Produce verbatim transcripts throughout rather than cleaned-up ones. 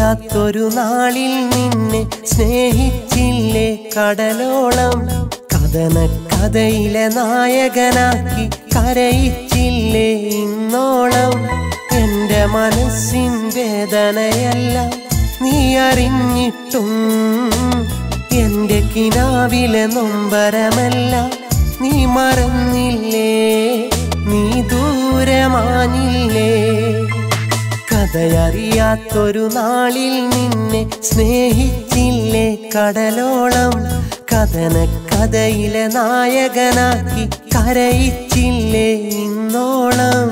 കഥയറിയാത്തൊരു നാളിൽ നിന്നെ സ്നേഹിച്ചില്ലേ കടലോളം കഥന കഥയിലെ നായകനാക്കി കരയിച്ചില്ലേ ഇന്നോളം എന്റെ മനസ്സിൻ വേദനയെല്ലാം നീ അറിഞ്ഞിട്ടും എന്റെ കിനാവിലെ നൊമ്പരമെല്ലാം നീ മറന്നില്ലേ നീ ദൂരമാഞ്ഞില്ലേ കഥയറിയാത്തൊരു നാളിൽ നിന്നെ സ്നേഹിച്ചില്ലേ കടലോളം കഥന കഥയിലെ നായകനാക്കി കരയിച്ചില്ലേ ഇന്നോളം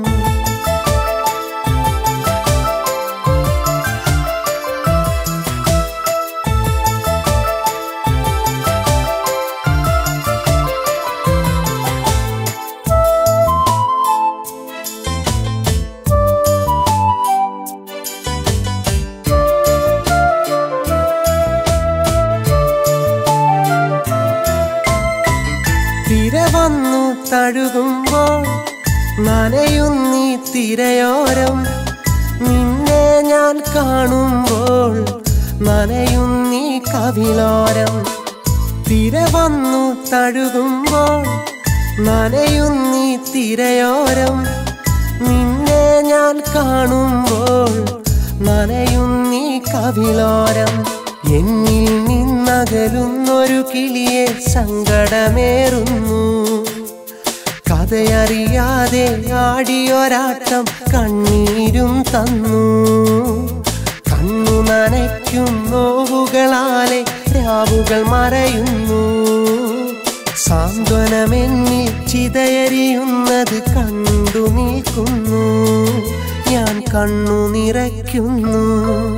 തിര വന്നു തഴുകുമ്പോൾ നനയുന്നീ തിരയോരം നിന്നെ ഞാൻ കാണുമ്പോൾ നനയുന്നീ കവിളോരം തിര വന്നു തഴുകുമ്പോൾ നനയുന്നീ തിരയോരം നിന്നെ ഞാൻ കാണുമ്പോൾ നനയുന്നീ കവിളോരം എന്നിൽ നിന്നകലുന്നൊരു കിളിയെ സങ്കടമേറുന്നു കഥയറിയാതെ ആടിയൊരാട്ടം കണ്ണീരും തന്നു കണ്ണു നനയ്ക്കും നോവുകളാലെ രാവുകൾ മറയുന്നു സാന്ത്വനമെന്നിൽ ചിതയരിയുന്നത് കണ്ടു നിൽക്കുന്നു ഞാൻ കണ്ണു നിറയ്ക്കുന്നു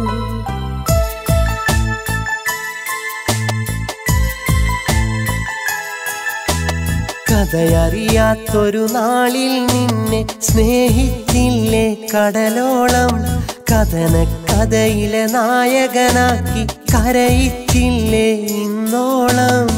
കഥയറിയാത്തൊരു നാളിൽ നിന്നെ സ്നേഹിച്ചില്ലേ കടലോളം കഥന കഥയിലെ നായകനാക്കി കരയിച്ചില്ലേ ഇന്നോളം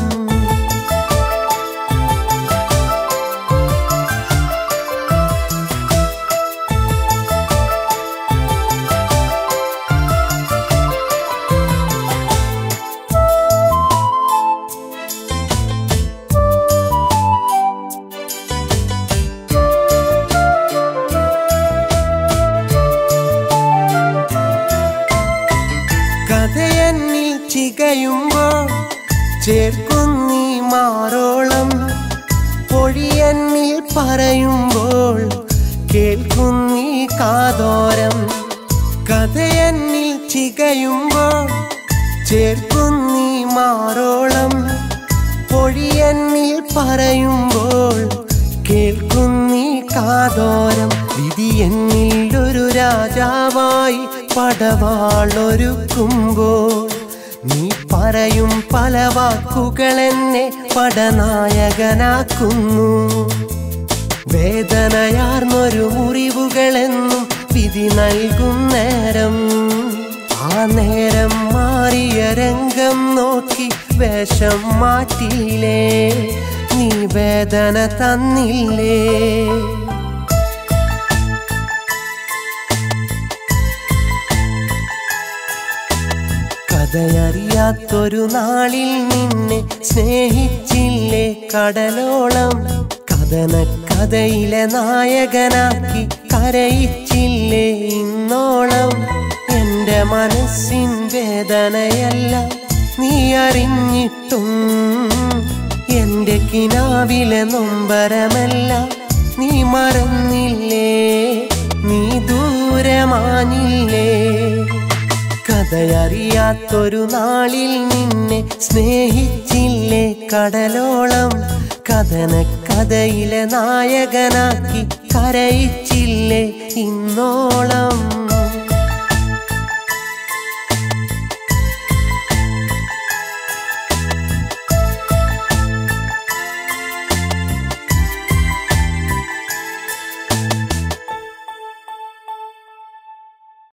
കഥയെന്നിൽ ചികയുമ്പോൾ ചേർക്കുന്നീ മാറോളം പൊഴിയെന്നിൽ പറയുമ്പോൾ കേൾക്കുന്നീ കാതോരം കഥയെന്നിൽ ചികയുമ്പോൾ ചേർക്കുന്നീ മാറോളം പൊഴിയെന്നിൽ പറയുമ്പോൾ കേൾക്കുന്നീ കാതോരം വിധി എന്നിൽ ഒരു രാജാവായി പടവാളൊരുക്കുമ്പോൾ നീ പറയും പല വാക്കുകൾ എന്നെ പടനായകനാക്കുന്നു വേദനയാർന്നൊരു മുറിവുകളെന്നും വിധി നൽകും നേരം ആ നേരം മാറിയ രംഗം നോക്കി വേഷം മാറ്റിയില്ലേ നീ വേദന തന്നില്ലേ കഥയറിയാത്തൊരു നാളിൽ നിന്നെ സ്നേഹിച്ചില്ലേ കടലോളം കഥന കഥയിലെ നായകനാക്കി കരയിച്ചില്ലേ ഇന്നോളം എന്റെ മനസ്സിൻ വേദനയെല്ലാം നീ അറിഞ്ഞിട്ടും എന്റെ കിനാവിലെ നൊമ്പരമെല്ലാം നീ മറന്നില്ലേ നീ ദൂരമാഞ്ഞില്ലേ കഥയറിയാത്തൊരു നാളിൽ നിന്നെ സ്നേഹിച്ചില്ലേ കടലോളം കഥന കഥയിലെ നായകനാക്കി കരയിച്ചില്ലേ ഇന്നോളം